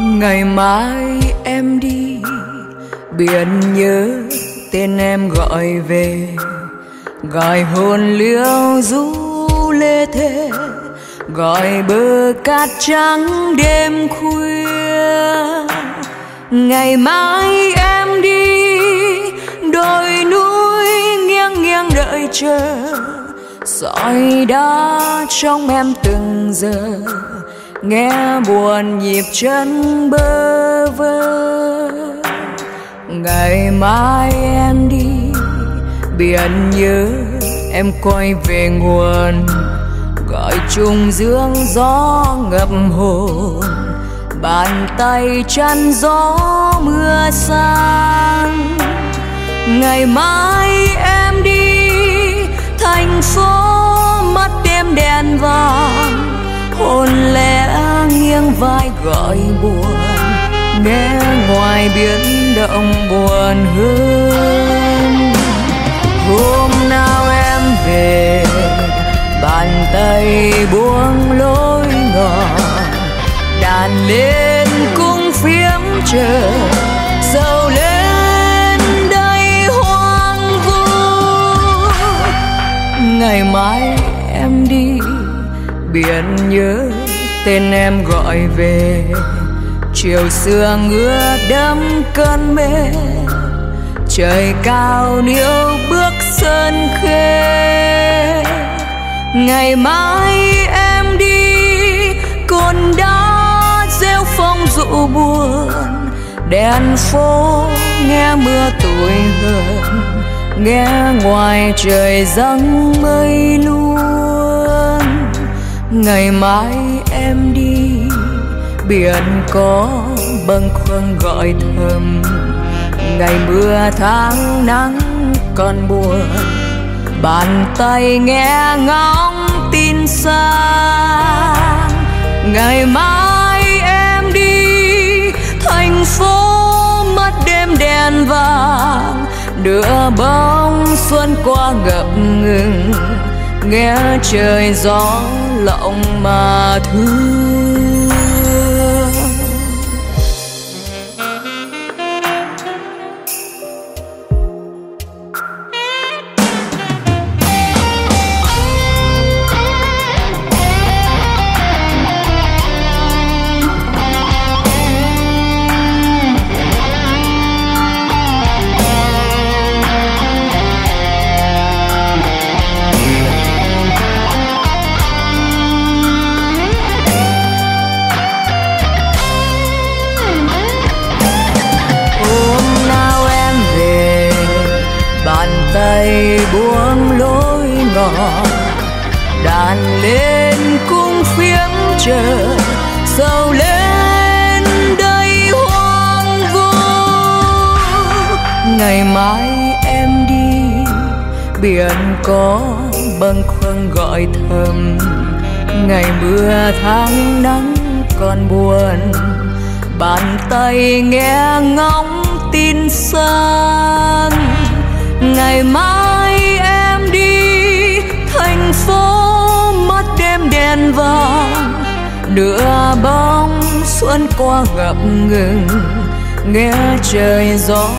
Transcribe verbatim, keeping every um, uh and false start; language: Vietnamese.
Ngày mai em đi, biển nhớ tên em gọi về, gọi hồn liêu du lê thê, gọi bờ cát trắng đêm khuya. Ngày mai em đi, đồi núi nghiêng nghiêng đợi chờ, sỏi đá trong em từng giờ, nghe buồn nhịp chân bơ vơ. Ngày mai em đi, biển nhớ em quay về nguồn, gọi trùng dương gió ngập hồn, bàn tay chăn gió mưa sang. Ngày mai em đi, thành phố mất đêm đèn vàng, hồn lẽ nghiêng vai gọi buồn, nghe ngoài biển động buồn hơn. Hôm nào em về, bàn tay buông lối ngọt, đàn lên cung phiếm chờ, dầu lên đây hoang vu. Ngày mai em đi, biển nhớ tên em gọi về, chiều xưa ngứa đẫm cơn mê, trời cao níu bước sơn khê. Ngày mai em đi, cồn đá rêu phong dụ buồn, đèn phố nghe mưa tủi hờn, nghe ngoài trời giăng mây luôn. Ngày mai em đi, biển có bâng khuâng gọi thầm, ngày mưa tháng nắng còn buồn, bàn tay nghe ngóng tin xa. Ngày mai em đi, thành phố mất đêm đèn vàng, đưa bóng xuân qua ngập ngừng, nghe trời gió lộng mà thương. Tay buông lối ngọt, đàn lên cung phiếm chờ, dầu lên đây hoang vu. Ngày mai em đi, biển có bâng khuâng gọi thầm, ngày mưa tháng nắng còn buồn, bàn tay nghe ngóng tin sang. Ngày mai em đi, thành phố mất đêm đèn vàng, đưa bóng xuân qua ngập ngừng, nghe trời gió